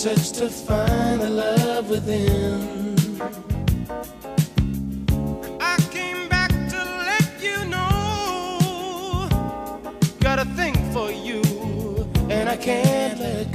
search to find the love within. I came back to let you know, got a thing for you, and I can't let